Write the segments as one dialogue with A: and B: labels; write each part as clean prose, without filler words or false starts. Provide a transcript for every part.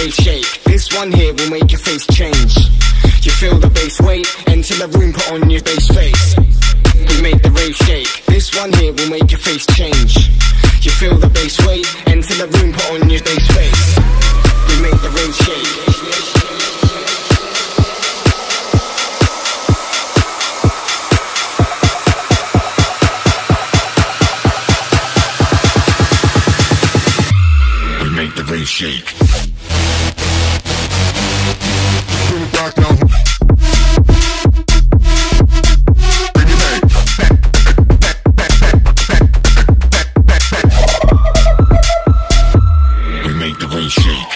A: Rave Shake. This one here will make your face change. You feel the bass weight, enter the room, put on your bass face. We make the Rave Shake. This one here will make your face change. You feel the bass weight, enter the room, put on your bass face. We make the Rave Shake.
B: Make the Rave Shake. Bring it back now. Bring it back. We make the Rave Shake.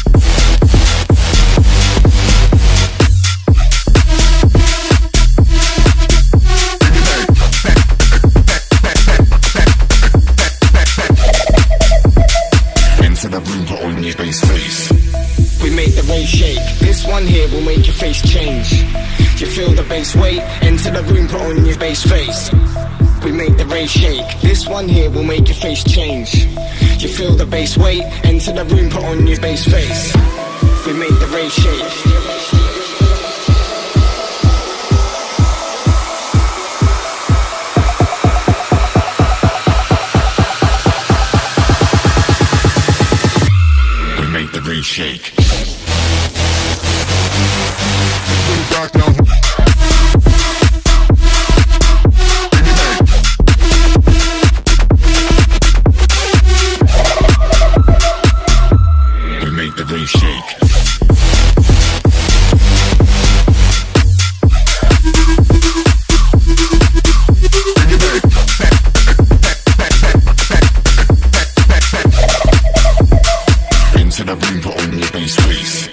B: The room, put on your bass face.
A: We make the Rave Shake. This one here will make your face change. You feel the bass weight, enter the room, put on your bass face. We make the Rave Shake. This one here will make your face change. You feel the bass weight, enter the room, put on your bass face. We make the Rave Shake.
B: The Rave Shake. Bring it back now. Bring it back. We make the Rave Shake. Bring it back. Into the room, put on your bass face.